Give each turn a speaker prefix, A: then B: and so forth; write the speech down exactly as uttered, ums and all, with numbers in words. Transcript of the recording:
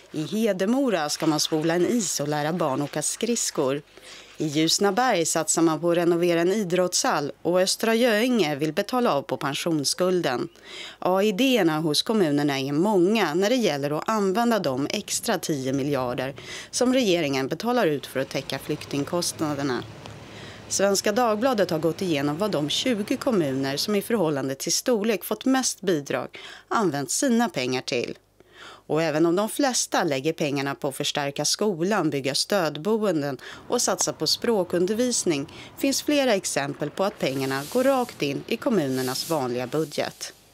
A: I Hedemora ska man spola en is och lära barn åka skridskor. I Ljusnaberg satsar man på att renovera en idrottshall och Östra Göinge vill betala av på pensionsskulden. Ja, idéerna hos kommunerna är många när det gäller att använda de extra tio miljarder som regeringen betalar ut för att täcka flyktingkostnaderna. Svenska Dagbladet har gått igenom vad de tjugo kommuner som i förhållande till storlek fått mest bidrag använt sina pengar till. Och även om de flesta lägger pengarna på att förstärka skolan, bygga stödboenden och satsa på språkundervisning finns flera exempel på att pengarna går rakt in i kommunernas vanliga budget.